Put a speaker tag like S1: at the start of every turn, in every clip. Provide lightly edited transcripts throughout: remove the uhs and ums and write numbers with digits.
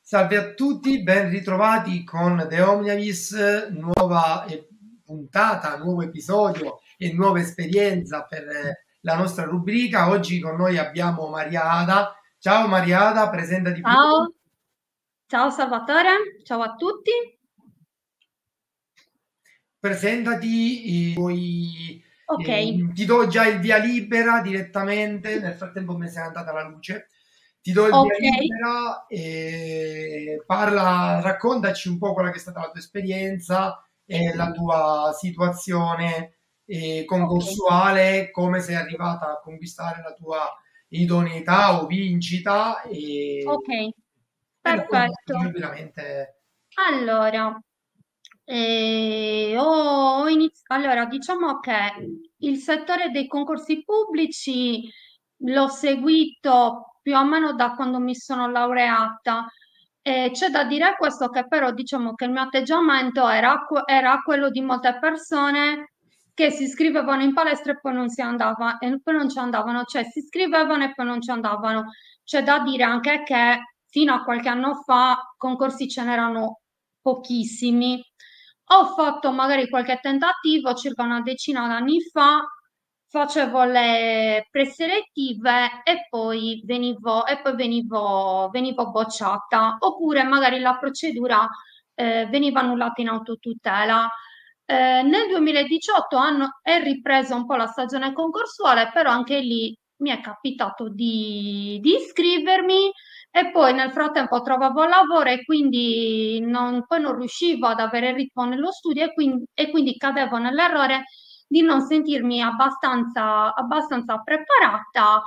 S1: Salve a tutti, ben ritrovati con The Omniavis, nuova puntata, nuovo episodio e nuova esperienza per la nostra rubrica. Oggi con noi abbiamo Maria Ada. Ciao Maria Ada, presentati pure.
S2: Ciao, ciao Salvatore, ciao a tutti.
S1: Presentati,
S2: Ok,
S1: ti do già il via libera direttamente, nel frattempo mi è andata la luce. Ti do il via
S2: ok,
S1: libera e parla, raccontaci un po' quella che è stata la tua esperienza e la tua situazione
S2: ok,
S1: concorsuale, come sei arrivata a conquistare la tua idoneità o vincita
S2: ok,
S1: e raccontaci
S2: perfetto.
S1: tranquillamente.
S2: Allora, allora, diciamo che il settore dei concorsi pubblici l'ho seguito più o meno da quando mi sono laureata. C'è da dire questo che però diciamo che il mio atteggiamento era quello di molte persone che si iscrivevano in palestra e poi non si andava, e poi non ci andavano, cioè si iscrivevano e poi non ci andavano. C'è da dire anche che fino a qualche anno fa concorsi ce n'erano pochissimi. Ho fatto magari qualche tentativo circa una decina d'anni fa, facevo le preselettive e poi venivo bocciata, oppure magari la procedura veniva annullata in autotutela. Nel 2018 è ripresa un po' la stagione concorsuale, però anche lì mi è capitato di iscrivermi e poi nel frattempo trovavo lavoro e quindi poi non riuscivo ad avere il ritmo nello studio e quindi cadevo nell'errore di non sentirmi abbastanza preparata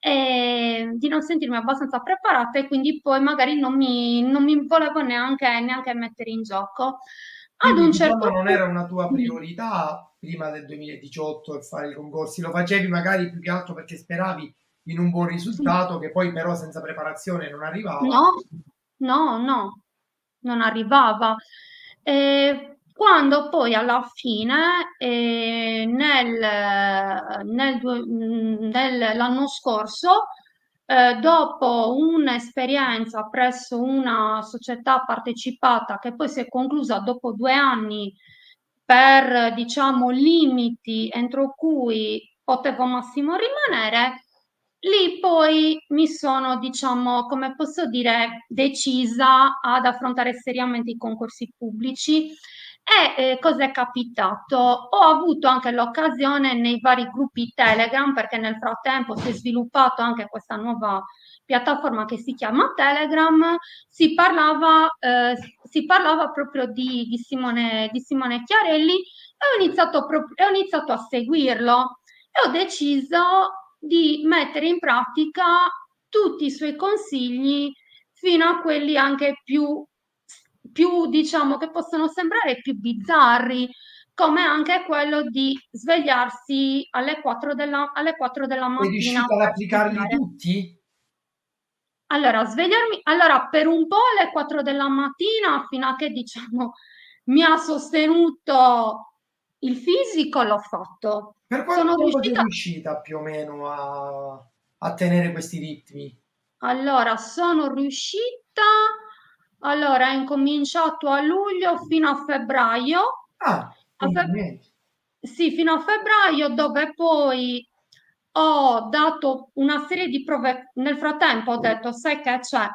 S2: e quindi poi magari non mi volevo neanche mettere in gioco. Ad
S1: Quindi
S2: un
S1: diciamo
S2: certo
S1: non era una tua
S2: punto,
S1: priorità prima del 2018 il fare i concorsi, lo facevi magari più che altro perché speravi in un buon risultato che poi però senza preparazione non arrivava.
S2: no, no, no, non arrivava. Quando poi alla fine, l'anno scorso, dopo un'esperienza presso una società partecipata che poi si è conclusa dopo 2 anni per, diciamo, limiti entro cui potevo massimo rimanere, lì poi mi sono, diciamo, come posso dire, decisa ad affrontare seriamente i concorsi pubblici. E cosa è capitato? Ho avuto anche l'occasione nei vari gruppi Telegram, perché nel frattempo si è sviluppato anche questa nuova piattaforma che si chiama Telegram. Si parlava proprio di Simone Chiarelli e ho iniziato a seguirlo e ho deciso di mettere in pratica tutti i suoi consigli fino a quelli anche più, diciamo, che possono sembrare più bizzarri, come anche quello di svegliarsi alle 4 della
S1: Sei
S2: mattina
S1: riuscita ad
S2: per
S1: applicarli
S2: studiare.
S1: tutti?
S2: Allora, svegliarmi, allora per un po' alle 4 della mattina, fino a che, diciamo, mi ha sostenuto il fisico, l'ho fatto.
S1: Per quanto
S2: Sono
S1: tempo sei
S2: riuscita.
S1: riuscita più o meno a tenere questi ritmi?
S2: Allora, sono riuscita, allora, ho incominciato a luglio fino a febbraio.
S1: Ah,
S2: A feb-
S1: complimenti.
S2: sì, fino a febbraio, dove poi ho dato una serie di prove. Nel frattempo ho detto, sai che c'è?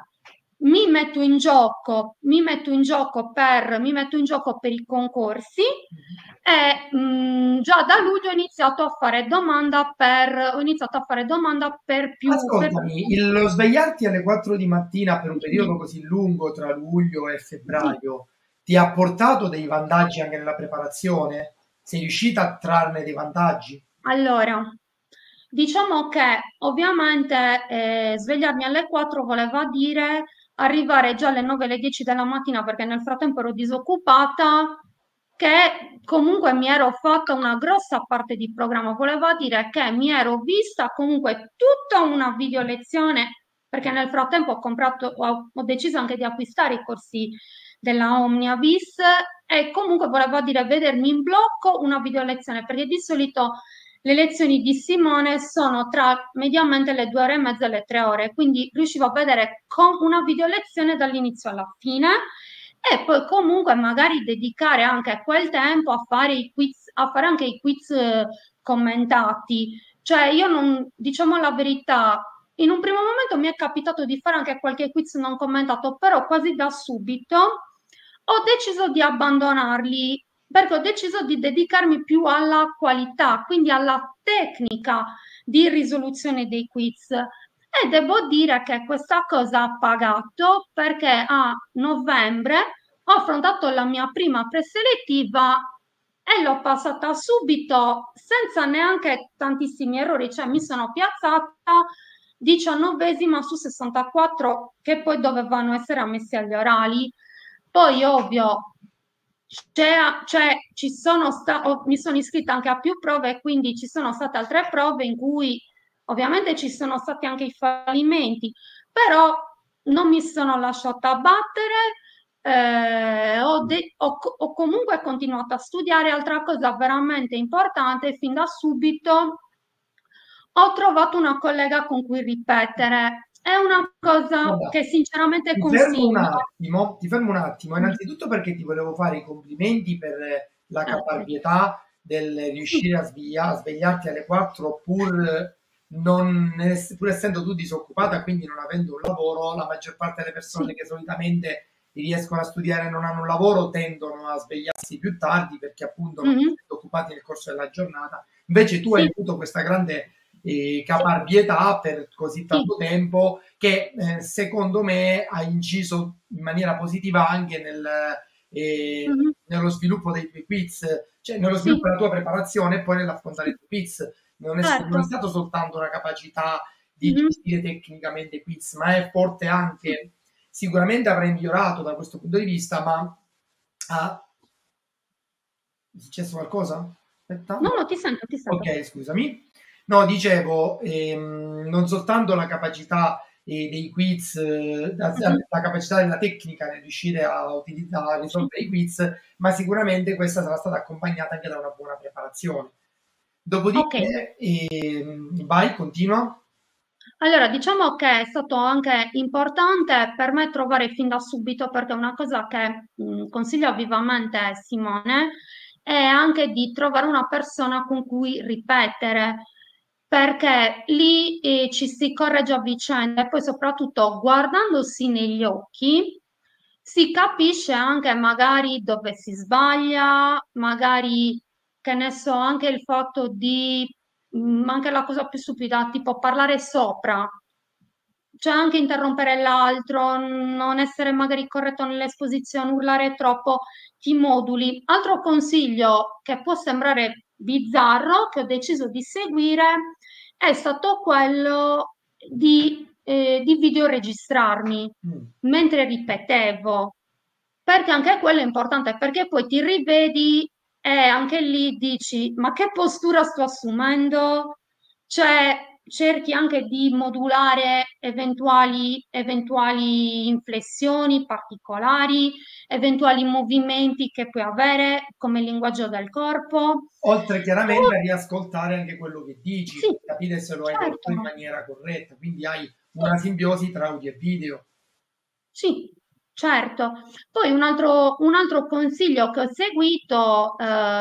S2: Mi metto in gioco per i concorsi e già da luglio ho iniziato a fare domanda per più
S1: Ascoltami, lo
S2: concorsi.
S1: svegliarti alle 4 di mattina per un periodo
S2: Dimmi.
S1: così lungo tra luglio e
S2: Sì.
S1: febbraio ti ha portato dei vantaggi anche nella preparazione? Sei riuscita a trarne dei vantaggi?
S2: Allora, diciamo che ovviamente svegliarmi alle 4 voleva dire arrivare già alle 9, alle 10 della mattina perché nel frattempo ero disoccupata, che comunque mi ero fatta una grossa parte di programma, voleva dire che mi ero vista comunque tutta una video lezione perché nel frattempo ho deciso anche di acquistare i corsi della Omniavis e comunque voleva dire vedermi in blocco una video lezione perché di solito le lezioni di Simone sono tra mediamente le 2 ore e mezza e le 3 ore, quindi riuscivo a vedere una video lezione dall'inizio alla fine e poi comunque magari dedicare anche quel tempo a fare i quiz, a fare anche i quiz commentati. Cioè io non, diciamo la verità, in un primo momento mi è capitato di fare anche qualche quiz non commentato, però quasi da subito ho deciso di abbandonarli perché ho deciso di dedicarmi più alla qualità, quindi alla tecnica di risoluzione dei quiz. E devo dire che questa cosa ha pagato perché a novembre ho affrontato la mia prima preselettiva e l'ho passata subito senza neanche tantissimi errori, cioè mi sono piazzata 19esima su 64 che poi dovevano essere ammessi agli orali. Poi, ovvio, mi sono iscritta anche a più prove, quindi ci sono state altre prove in cui ovviamente ci sono stati anche i fallimenti, però non mi sono lasciata abbattere, ho comunque continuato a studiare. Altra cosa veramente importante, fin da subito ho trovato una collega con cui ripetere. È una cosa
S1: Guarda,
S2: che sinceramente consiglio.
S1: ti fermo un attimo,
S2: Mm.
S1: innanzitutto perché ti volevo fare i complimenti per la
S2: Grazie.
S1: caparbietà del
S2: Sì,
S1: riuscire a svegliarti alle 4 pur essendo tu disoccupata, quindi non avendo un lavoro. La maggior parte delle persone
S2: sì.
S1: che solitamente riescono a studiare e non hanno un lavoro tendono a svegliarsi più tardi perché appunto non
S2: Mhm.
S1: essendo occupati nel corso della giornata. Invece tu hai
S2: Sì,
S1: avuto questa grande
S2: sì,
S1: caparbietà per così
S2: sì.
S1: tanto tempo che secondo me ha inciso in maniera positiva anche
S2: Mhm.
S1: nello sviluppo dei tuoi quiz, cioè nello sviluppo
S2: Sì,
S1: della tua preparazione e poi nell'affrontare i
S2: sì,
S1: tuoi quiz. Non è
S2: certo.
S1: stato soltanto una capacità di
S2: Mhm.
S1: gestire tecnicamente i quiz, ma è forte anche, sicuramente avrai migliorato da questo punto di vista, ma ha, è successo qualcosa? Aspetta.
S2: No, no, ti sento, ti sento.
S1: Ok, scusami. No, dicevo, non soltanto la capacità dei quiz,
S2: Mhm.
S1: la capacità della tecnica nel riuscire a
S2: Sì.
S1: risolvere i quiz, ma sicuramente questa sarà stata accompagnata anche da una buona preparazione.
S2: Ok.
S1: Dopodiché, vai, continua.
S2: Allora, diciamo che è stato anche importante per me trovare fin da subito, perché una cosa che consiglio vivamente a Simone è anche di trovare una persona con cui ripetere, perché lì ci si corregge a vicenda e poi soprattutto guardandosi negli occhi si capisce anche magari dove si sbaglia, magari che ne so, anche il fatto di anche la cosa più stupida, tipo parlare sopra, cioè anche interrompere l'altro, non essere magari corretto nell'esposizione, urlare troppo, ti moduli. Altro consiglio che può sembrare bizzarro, che ho deciso di seguire, è stato quello di videoregistrarmi
S1: Mm.
S2: mentre ripetevo, perché anche quello è importante, perché poi ti rivedi e anche lì dici, ma che postura sto assumendo? Cioè, cerchi anche di modulare eventuali inflessioni particolari, eventuali movimenti che puoi avere come linguaggio del corpo.
S1: Oltre chiaramente a
S2: Poi,
S1: riascoltare anche quello che dici,
S2: sì,
S1: per capire se lo hai detto in
S2: certo.
S1: maniera corretta, quindi hai
S2: Sì.
S1: una simbiosi tra audio e video.
S2: Sì, certo. Poi un altro consiglio che ho seguito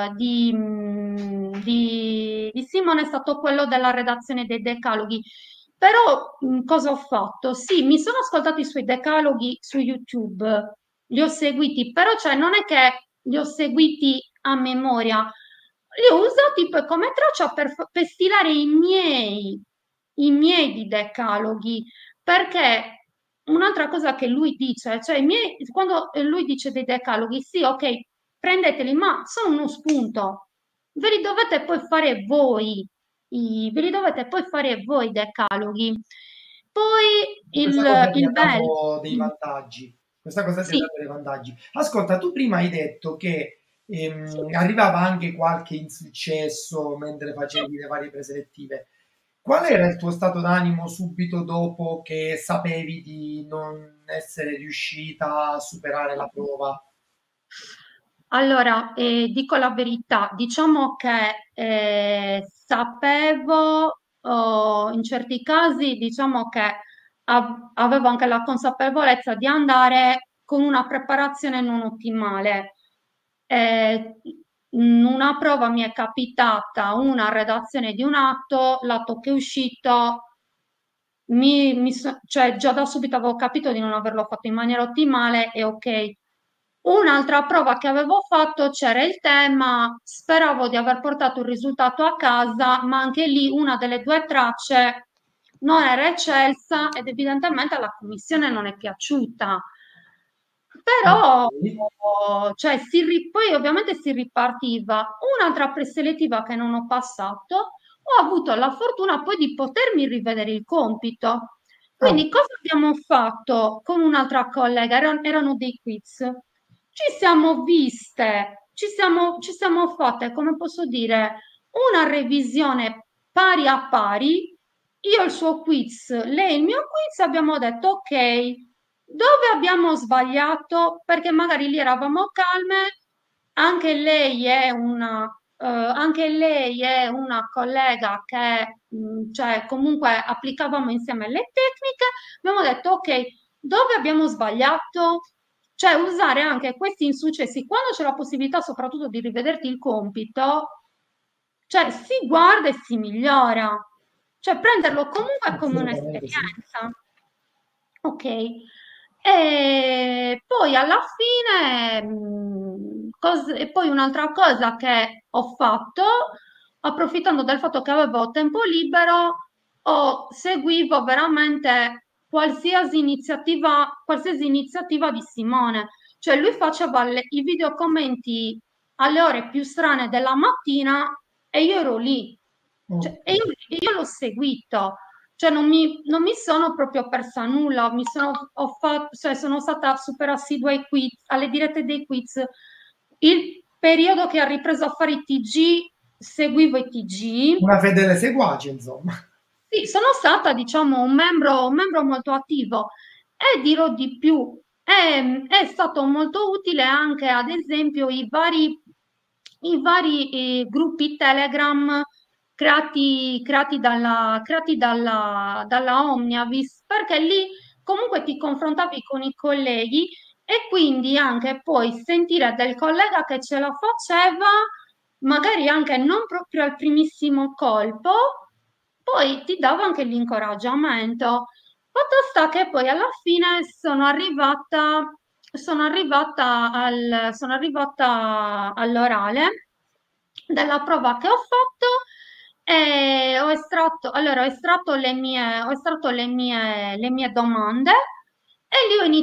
S2: di Simone è stato quello della redazione dei decaloghi. Però cosa ho fatto? Sì, mi sono ascoltati i suoi decaloghi su YouTube, li ho seguiti, però cioè, non è che li ho seguiti a memoria, li ho usati poi come traccia per stilare i miei di decaloghi, perché un'altra cosa che lui dice, cioè quando lui dice dei decaloghi, sì, ok, prendeteli, ma sono uno spunto, ve li dovete poi fare voi, ve li dovete poi fare voi i decaloghi. Poi
S1: Questa cosa ti ha
S2: il bello,
S1: dato dei vantaggi. Questa cosa ti ha
S2: sì,
S1: dato dei vantaggi. Ascolta, tu prima hai detto che
S2: sì,
S1: arrivava anche qualche insuccesso mentre
S2: sì.
S1: facevi le varie preselettive. Qual
S2: Sì.
S1: era il tuo stato d'animo subito dopo che sapevi di non essere riuscita a superare la prova?
S2: Allora, dico la verità, diciamo che sapevo, in certi casi, diciamo che avevo anche la consapevolezza di andare con una preparazione non ottimale. In una prova mi è capitata una redazione di un atto, l'atto che è uscito, cioè già da subito avevo capito di non averlo fatto in maniera ottimale e ok. Un'altra prova che avevo fatto c'era il tema, speravo di aver portato un risultato a casa, ma anche lì una delle due tracce non era eccelsa ed evidentemente alla commissione non è piaciuta.
S1: Ok.
S2: Però, cioè, poi ovviamente si ripartiva. Un'altra preselettiva che non ho passato, ho avuto la fortuna poi di potermi rivedere il compito.
S1: Ah,
S2: Quindi cosa abbiamo fatto con un'altra collega? Erano dei quiz. Ci siamo viste, ci siamo fatte, come posso dire, una revisione pari a pari. Io il suo quiz, lei il mio quiz, abbiamo detto ok, dove abbiamo sbagliato? Perché magari lì eravamo calme, anche lei è anche lei è una collega che, cioè, comunque applicavamo insieme le tecniche. Abbiamo detto, ok, dove abbiamo sbagliato? Cioè, usare anche questi insuccessi quando c'è la possibilità, soprattutto di rivederti il compito, cioè si guarda e si migliora. Cioè, prenderlo comunque come
S1: assolutamente sì.
S2: un'esperienza. Ok. E poi alla fine, e poi un'altra cosa che ho fatto, approfittando del fatto che avevo tempo libero, seguivo veramente qualsiasi iniziativa di Simone. Cioè lui faceva i video commenti alle ore più strane della mattina e io ero lì.
S1: Ok.
S2: Cioè, e io l'ho seguito. Cioè non mi sono proprio persa nulla, cioè, sono stata super assidua ai quiz, alle dirette dei quiz. Il periodo che ha ripreso a fare i TG, seguivo i TG.
S1: Una fedele seguace, insomma.
S2: Sì, sono stata, diciamo, un membro molto attivo e dirò di più, è stato molto utile anche, ad esempio, i vari gruppi Telegram dalla Omniavis, perché lì comunque ti confrontavi con i colleghi e quindi anche poi sentire del collega che ce la faceva, magari anche non proprio al primissimo colpo, poi ti dava anche l'incoraggiamento. Fatto sta che poi alla fine sono arrivata all'orale della prova che ho fatto e ho estratto le mie domande e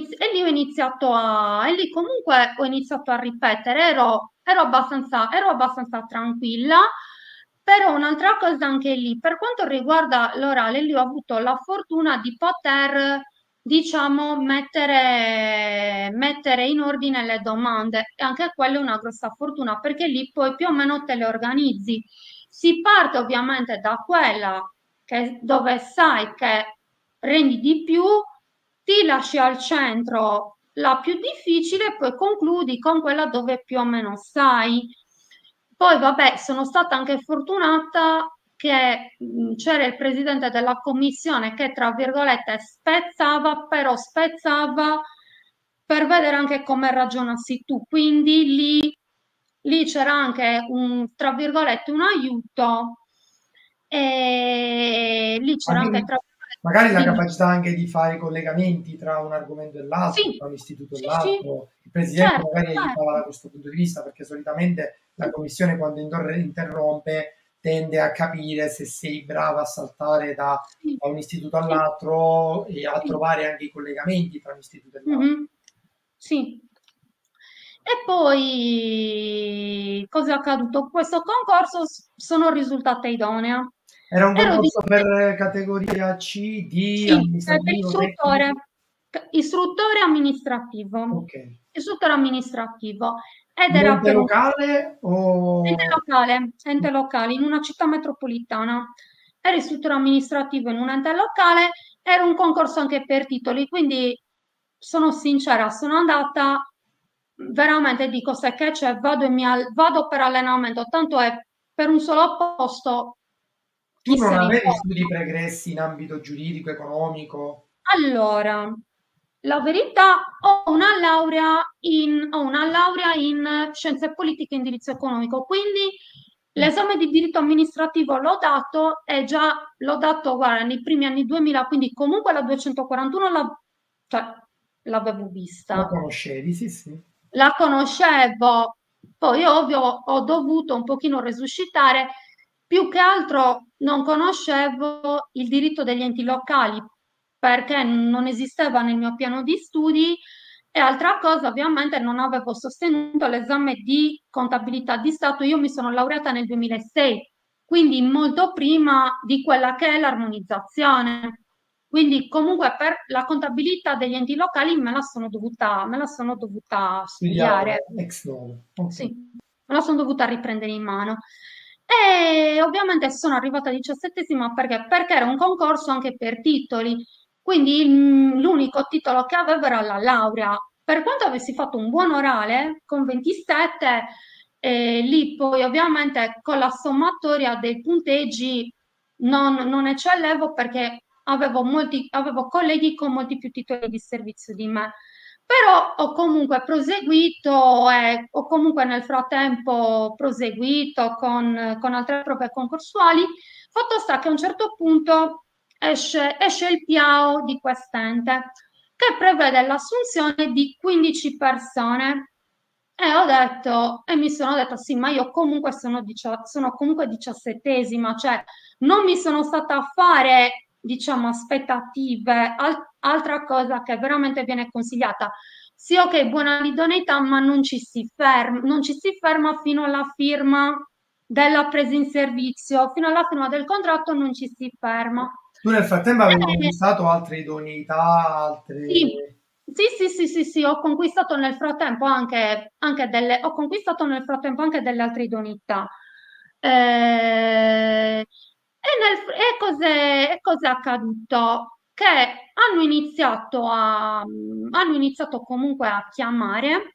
S2: e lì comunque ho iniziato a ripetere, ero abbastanza tranquilla, però un'altra cosa anche lì, per quanto riguarda l'orale, lì ho avuto la fortuna di poter, diciamo, mettere in ordine le domande e anche quella è una grossa fortuna perché lì poi più o meno te le organizzi. Si parte ovviamente da quella dove sai che rendi di più, ti lasci al centro la più difficile e poi concludi con quella dove più o meno sai. Poi, vabbè, sono stata anche fortunata che c'era il presidente della commissione che, tra virgolette, spezzava, però spezzava per vedere anche come ragionassi tu. Quindi lì c'era anche tra virgolette, un aiuto e lì
S1: Ma
S2: c'era anche,
S1: quindi
S2: tra
S1: magari la
S2: virgolette,
S1: capacità anche di fare collegamenti tra un argomento e l'altro,
S2: sì,
S1: tra un istituto e
S2: sì, sì,
S1: l'altro, il presidente
S2: certo,
S1: magari aiutava da
S2: certo.
S1: questo punto di vista, perché solitamente la commissione quando interrompe tende a capire se sei brava a saltare
S2: Sì,
S1: da un istituto
S2: sì,
S1: all'altro e a
S2: sì.
S1: trovare anche i collegamenti tra un istituto e l'altro.
S2: Mhm. Sì. E poi cosa è accaduto? Questo concorso sono risultata idonea.
S1: Era un
S2: Ero di
S1: concorso per categoria C, D,
S2: Sì, per
S1: amministrativo, tecnico?
S2: istruttore amministrativo,
S1: Ok.
S2: istruttore amministrativo, ed
S1: Un
S2: era
S1: ente
S2: per un
S1: locale o...
S2: ente locale, in una città metropolitana. Era istruttore amministrativo in un ente locale, era un concorso anche per titoli, quindi sono sincera, sono andata veramente dico se che c'è, vado, vado per allenamento, tanto è per un solo posto,
S1: Tu
S2: chi
S1: non
S2: se ne
S1: avevi
S2: importa.
S1: studi pregressi in ambito giuridico, economico?
S2: Allora, la verità, ho una laurea in scienze politiche e indirizzo economico, quindi l'esame di diritto amministrativo l'ho dato e già l'ho dato, guarda, nei primi anni 2000, quindi comunque la 241 cioè, l'avevo
S1: Lo
S2: vista.
S1: conoscevi? Sì, sì.
S2: La conoscevo, poi ovvio ho dovuto un pochino resuscitare, più che altro non conoscevo il diritto degli enti locali perché non esisteva nel mio piano di studi e altra cosa, ovviamente non avevo sostenuto l'esame di contabilità di Stato, io mi sono laureata nel 2006, quindi molto prima di quella che è l'armonizzazione. Quindi comunque per la contabilità degli enti locali me la sono dovuta studiare,
S1: Studiare ex novo. Ok.
S2: sì, me la sono dovuta riprendere in mano. E ovviamente sono arrivata 17esima perché era un concorso anche per titoli, quindi l'unico titolo che avevo era la laurea. Per quanto avessi fatto un buon orale con 27, lì poi ovviamente con la sommatoria dei punteggi non eccellevo perché avevo colleghi con molti più titoli di servizio di me. Però ho comunque proseguito e ho comunque nel frattempo proseguito con altre prove concorsuali. Fatto sta che a un certo punto esce il piano di quest'ente che prevede l'assunzione di 15 persone. E mi sono detta, sì, ma io comunque sono comunque 17esima, cioè non mi sono stata a fare, diciamo, aspettative. Altra cosa che veramente viene consigliata, sì, ok, buona l'idoneità, ma non ci si ferma fino alla firma della presa in servizio, fino alla firma del contratto non ci si ferma.
S1: Tu nel frattempo avevi
S2: Eh,
S1: conquistato altre idoneità,
S2: sì,
S1: altre...
S2: sì, ho conquistato nel frattempo ho conquistato nel frattempo anche delle altre idoneità. E cos'è accaduto? Che hanno iniziato comunque a chiamare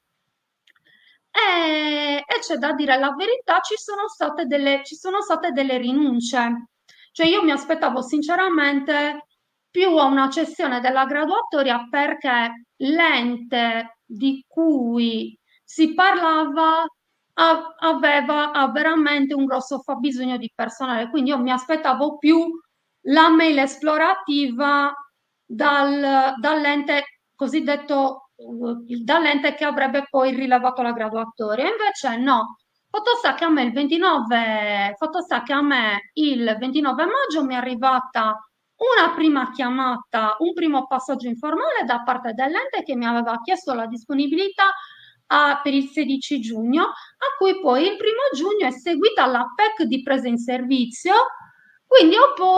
S2: e c'è da dire la verità, ci sono state delle rinunce. Cioè io mi aspettavo sinceramente più a una cessione della graduatoria perché l'ente di cui si parlava ha veramente un grosso fabbisogno di personale, quindi io mi aspettavo più la mail esplorativa dall'ente cosiddetto dall'ente che avrebbe poi rilevato la graduatoria. Invece no, fatto sta che a me il 29 maggio mi è arrivata una prima chiamata, un primo passaggio informale da parte dell'ente che mi aveva chiesto la disponibilità per il 16 giugno, a cui poi il primo giugno è seguita la PEC di presa in servizio, quindi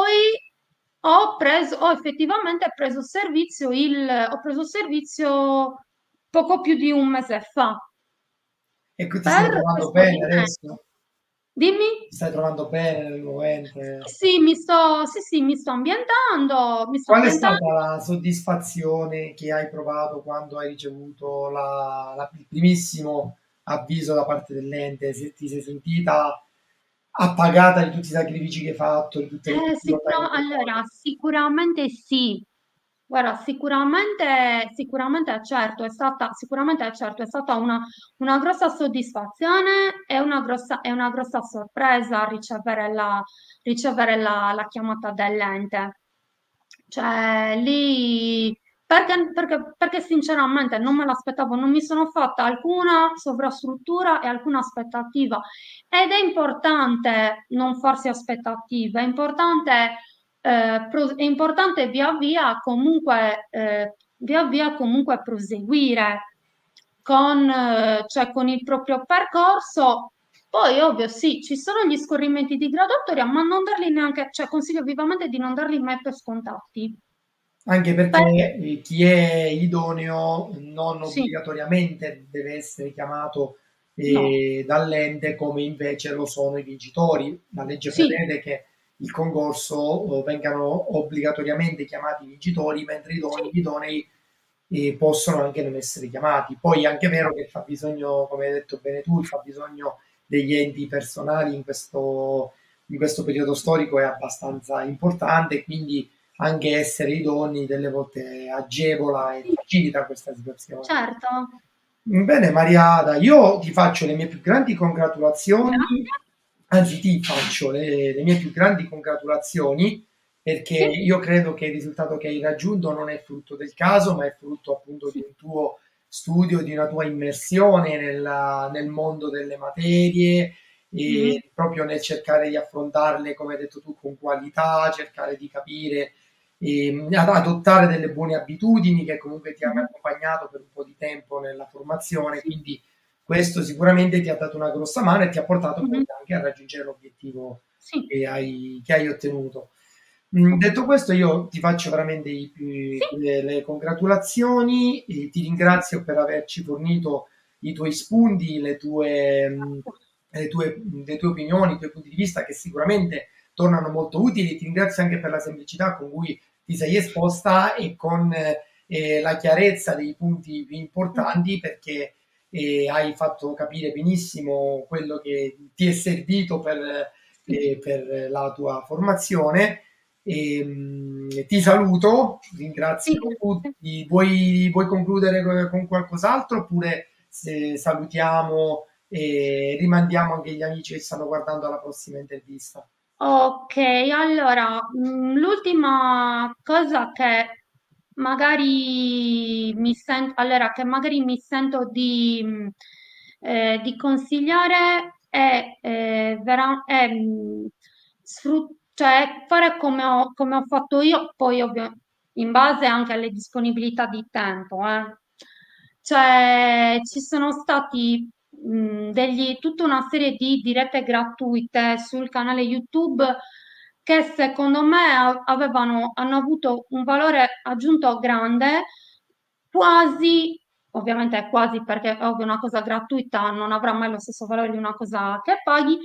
S2: ho effettivamente ho preso servizio poco più di un mese fa
S1: E qui ti stai
S2: per
S1: trovando
S2: questo
S1: bene
S2: rinvio.
S1: adesso?
S2: Dimmi?
S1: Ti stai trovando bene nel nuovo ente?
S2: Sì, mi sto ambientando, mi sto
S1: Qual è
S2: ambientando.
S1: stata la soddisfazione che hai provato quando hai ricevuto il primissimo avviso da parte dell'ente? Se ti sei sentita appagata di tutti i sacrifici che hai fatto, di tutte le difficoltà che hai
S2: Allora,
S1: incontrato?
S2: sicuramente sì. Guarda, sicuramente certo, è stata una grossa soddisfazione e è una grossa sorpresa ricevere la chiamata dell'ente. Cioè, lì, perché sinceramente non me l'aspettavo, non mi sono fatta alcuna sovrastruttura e alcuna aspettativa. Ed è importante non farsi aspettative, è importante via via comunque proseguire cioè con il proprio percorso. Poi, ovvio, sì, ci sono gli scorrimenti di graduatoria, ma non darli neanche, cioè consiglio vivamente di non darli mai per scontati.
S1: Anche perché
S2: Per-
S1: chi è idoneo non
S2: sì,
S1: obbligatoriamente deve essere chiamato
S2: no,
S1: dall'ente come invece lo sono i vincitori. La legge
S2: sì,
S1: prevede che il concorso vengano obbligatoriamente chiamati i vincitori, mentre
S2: sì,
S1: gli idonei possono anche non essere chiamati. Poi è anche vero che il fabbisogno, come hai detto bene tu, il fabbisogno degli enti personali in questo periodo storico è abbastanza importante, quindi anche essere idonei delle volte agevola e facilita questa situazione.
S2: certo.
S1: Bene, Mariada, io ti faccio le mie più grandi congratulazioni,
S2: Grazie.
S1: anzi ti faccio le mie più grandi congratulazioni perché
S2: Sì.
S1: io credo che il risultato che hai raggiunto non è frutto del caso, ma è frutto appunto di un tuo studio, di una tua immersione nel mondo delle materie
S2: Mhm.
S1: e proprio nel cercare di affrontarle, come hai detto tu, con qualità, cercare di capire ad adottare delle buone abitudini che comunque ti hanno
S2: Mhm.
S1: accompagnato per un po' di tempo nella formazione,
S2: Sì.
S1: quindi questo sicuramente ti ha dato una grossa mano e ti ha portato poi
S2: Mhm.
S1: anche a raggiungere l'obiettivo
S2: Sì.
S1: che hai ottenuto.
S2: Ok.
S1: Detto questo, io ti faccio veramente
S2: Sì.
S1: le congratulazioni e ti ringrazio per averci fornito i tuoi spunti, le tue opinioni, i tuoi punti di vista che sicuramente tornano molto utili. Ti ringrazio anche per la semplicità con cui ti sei esposta e con la chiarezza dei punti più importanti perché hai fatto capire benissimo quello che ti è servito
S2: Sì.
S1: per la tua formazione. Ti saluto,
S2: Sì,
S1: ringrazio
S2: grazie.
S1: tutti. Vuoi concludere con qualcos'altro oppure se salutiamo e rimandiamo anche gli amici che stanno guardando alla prossima intervista?
S2: Ok, allora, l'ultima cosa che magari che magari mi sento di consigliare è, cioè fare come ho fatto io, poi ovvio, in base anche alle disponibilità di tempo, eh. Cioè, ci sono stati tutta una serie di dirette gratuite sul canale YouTube che secondo me hanno avuto un valore aggiunto grande, quasi, ovviamente è quasi perché è ovvio una cosa gratuita non avrà mai lo stesso valore di una cosa che paghi,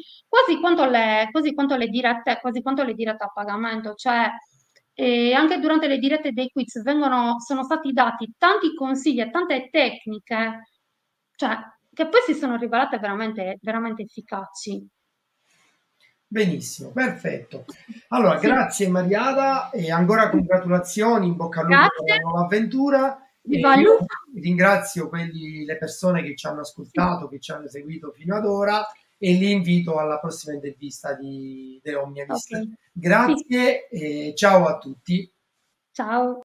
S2: quasi quanto le dirette a pagamento, cioè anche durante le dirette dei quiz sono stati dati tanti consigli e tante tecniche, cioè, che poi si sono rivelate veramente, veramente efficaci.
S1: Benissimo, perfetto. Allora,
S2: Sì,
S1: grazie Mariada e ancora congratulazioni, in bocca al lupo per
S2: grazie,
S1: la nuova avventura. E
S2: viva il
S1: io
S2: lupo.
S1: ringrazio le persone che ci hanno
S2: Sì,
S1: ascoltato, che ci hanno seguito fino ad ora e li invito alla prossima intervista di The
S2: ok,
S1: Omniavis.
S2: sì,
S1: Grazie e ciao a tutti.
S2: ciao.